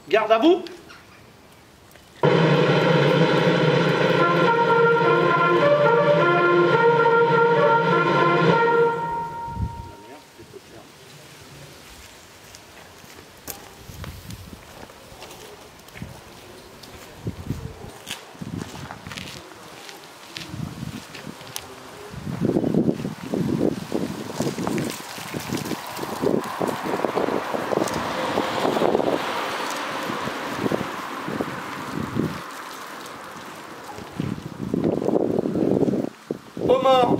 Garde à vous. Aux morts.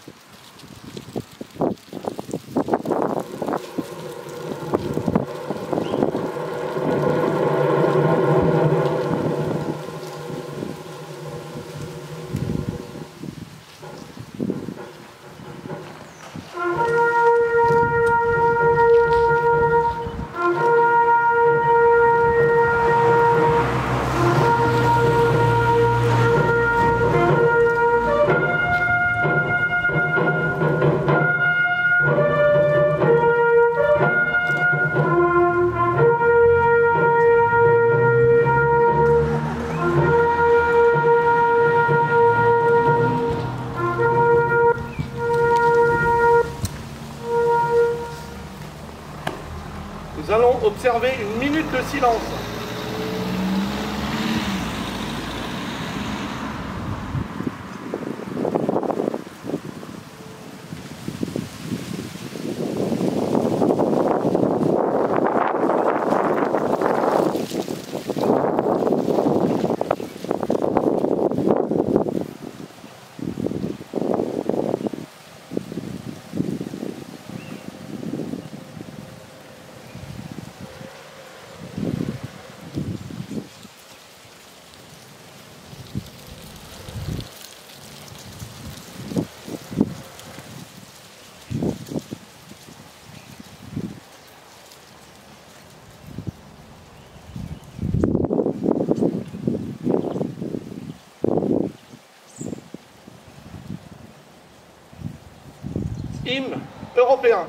Nous allons observer une minute de silence. Hymne européen.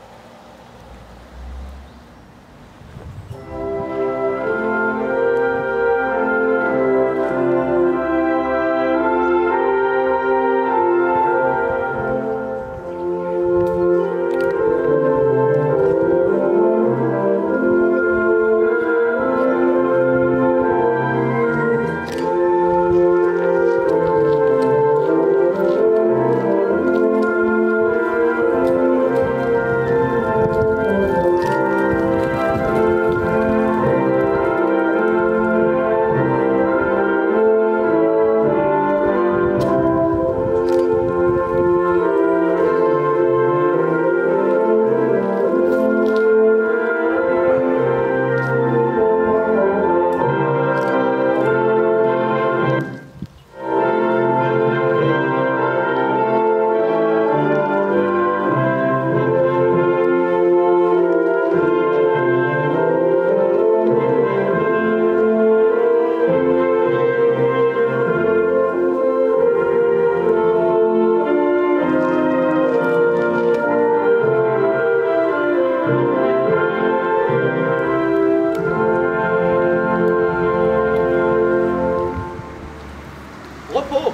Repos.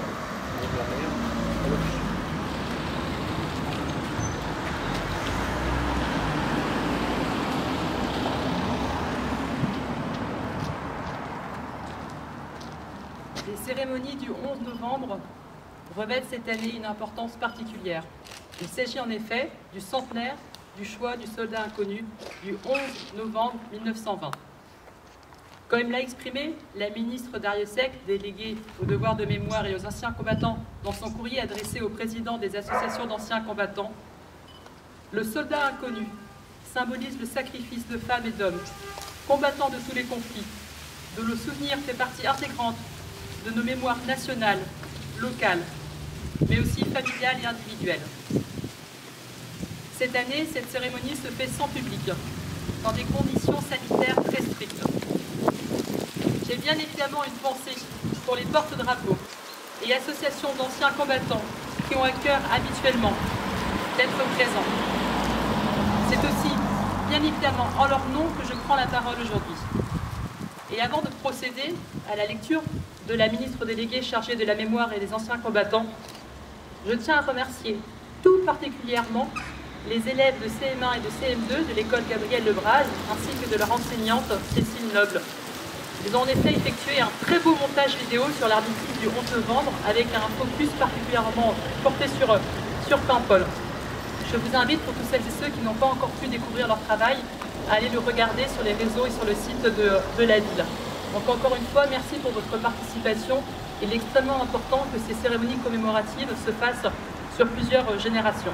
Les cérémonies du 11 novembre revêtent cette année une importance particulière. Il s'agit en effet du centenaire du choix du soldat inconnu du 11 novembre 1920. Comme l'a exprimé la ministre Darrieussecq, déléguée aux devoirs de mémoire et aux anciens combattants dans son courrier adressé au président des associations d'anciens combattants, le soldat inconnu symbolise le sacrifice de femmes et d'hommes, combattants de tous les conflits, dont le souvenir fait partie intégrante de nos mémoires nationales, locales, mais aussi familiales et individuelles. Cette année, cette cérémonie se fait sans public, dans des conditions sanitaires très strictes. J'ai bien évidemment une pensée pour les porte-drapeaux et associations d'anciens combattants qui ont à cœur habituellement d'être présents. C'est aussi, bien évidemment, en leur nom que je prends la parole aujourd'hui. Et avant de procéder à la lecture de la ministre déléguée chargée de la mémoire et des anciens combattants, je tiens à remercier tout particulièrement les élèves de CM1 et de CM2 de l'école Gabriel Lebras, ainsi que de leur enseignante Cécile Noble. Ils ont en effet effectué un très beau montage vidéo sur l'armistice du 11 novembre avec un focus particulièrement porté sur Paimpol. Je vous invite, pour tous celles et ceux qui n'ont pas encore pu découvrir leur travail, à aller le regarder sur les réseaux et sur le site de la ville. Donc encore une fois, merci pour votre participation. Il est extrêmement important que ces cérémonies commémoratives se fassent sur plusieurs générations.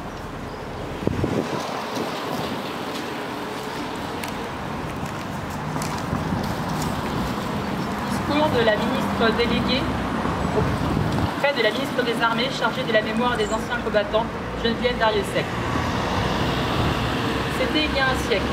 Discours de la ministre déléguée auprès de la ministre des Armées chargée de la mémoire des anciens combattants, Geneviève Darrieussecq. C'était il y a un siècle.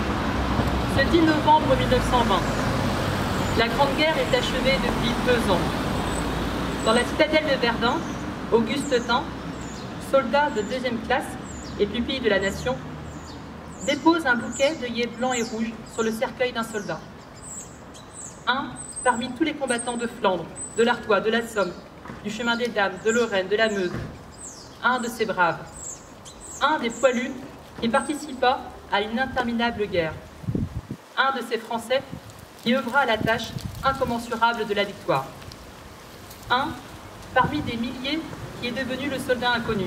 Ce 10 novembre 1920, la Grande Guerre est achevée depuis 2 ans. Dans la citadelle de Verdun, Auguste Tin, soldat de 2e classe et pupille de la nation, dépose un bouquet d'œillets blancs et rouges sur le cercueil d'un soldat. Un parmi tous les combattants de Flandre, de l'Artois, de la Somme, du chemin des Dames, de Lorraine, de la Meuse. Un de ces braves. Un des poilus qui participa à une interminable guerre. Un de ces Français qui œuvra à la tâche incommensurable de la victoire. Un parmi des milliers qui est devenu le soldat inconnu.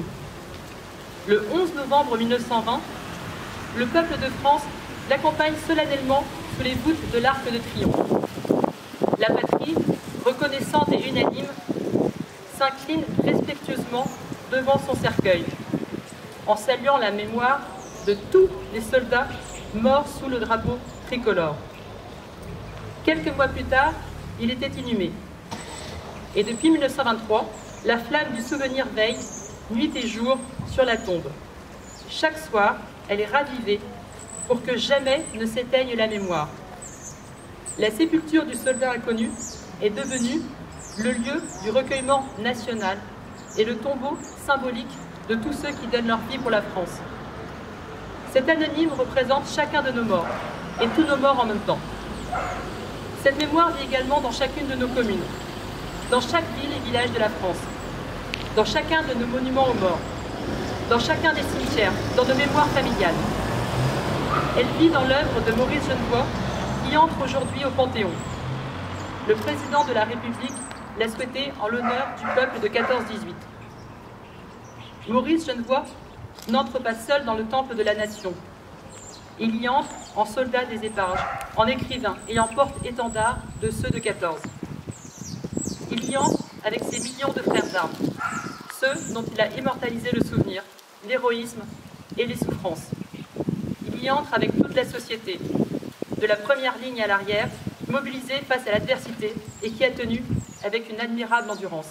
Le 11 novembre 1920, le peuple de France l'accompagne solennellement sous les voûtes de l'Arc de Triomphe. La patrie, reconnaissante et unanime, s'incline respectueusement devant son cercueil, en saluant la mémoire de tous les soldats morts sous le drapeau tricolore. Quelques mois plus tard, il était inhumé. Et depuis 1923, la flamme du souvenir veille, nuit et jour, sur la tombe. Chaque soir, elle est ravivée pour que jamais ne s'éteigne la mémoire. La sépulture du soldat inconnu est devenue le lieu du recueillement national et le tombeau symbolique de tous ceux qui donnent leur vie pour la France. Cet anonyme représente chacun de nos morts, et tous nos morts en même temps. Cette mémoire vit également dans chacune de nos communes, dans chaque ville et village de la France, dans chacun de nos monuments aux morts, dans chacun des cimetières, dans nos mémoires familiales. Elle vit dans l'œuvre de Maurice Genevoix, qui entre aujourd'hui au Panthéon. Le président de la République l'a souhaité en l'honneur du peuple de 14-18. Maurice Genevoix n'entre pas seul dans le temple de la nation. Il y entre en soldat des éparges, en écrivain et en porte-étendard de ceux de 14. Il y entre avec ses millions de frères d'armes, ceux dont il a immortalisé le souvenir, l'héroïsme et les souffrances. Il y entre avec toute la société, de la première ligne à l'arrière, mobilisée face à l'adversité et qui a tenu avec une admirable endurance.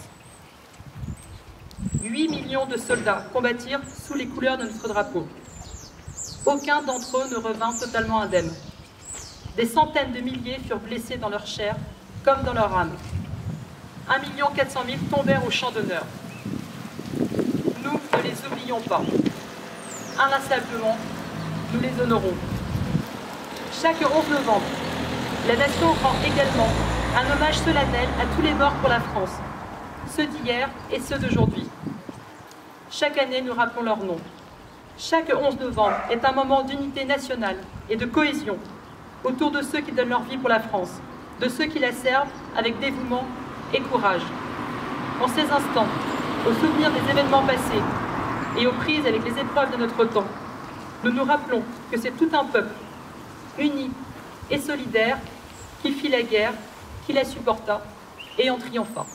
8 millions de soldats combattirent sous les couleurs de notre drapeau. Aucun d'entre eux ne revint totalement indemne. Des centaines de milliers furent blessés dans leur chair comme dans leur âme. 1 400 000 tombèrent au champ d'honneur. Nous ne les oublions pas. Inlassablement, nous les honorons. Chaque 11 novembre, la nation rend également un hommage solennel à tous les morts pour la France, ceux d'hier et ceux d'aujourd'hui. Chaque année, nous rappelons leurs noms. Chaque 11 novembre est un moment d'unité nationale et de cohésion autour de ceux qui donnent leur vie pour la France, de ceux qui la servent avec dévouement et courage. En ces instants, au souvenir des événements passés et aux prises avec les épreuves de notre temps, nous nous rappelons que c'est tout un peuple, uni et solidaire, qui fit la guerre, qui la supporta et en triompha.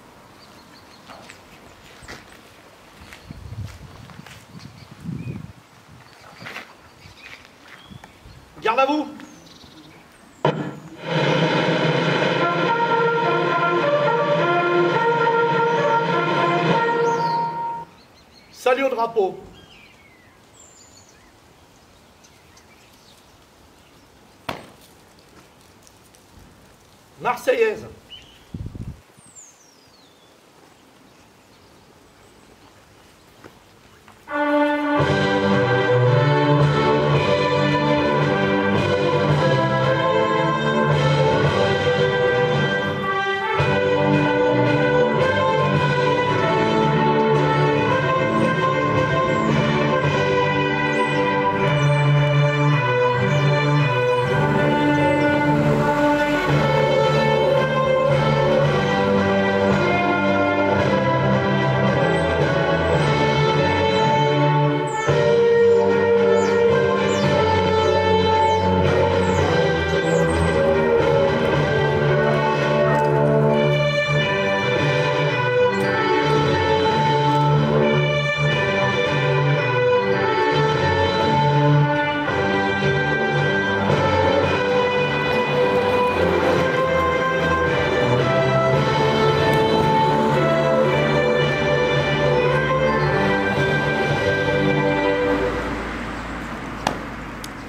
Garde à vous! Salut au drapeau! Marseillaise!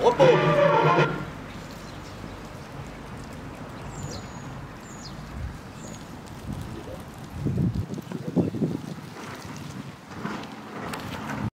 Repos.